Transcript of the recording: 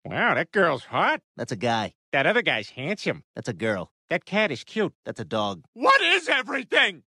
Wow, that girl's hot. That's a guy. That other guy's handsome. That's a girl. That cat is cute. That's a dog. What is everything?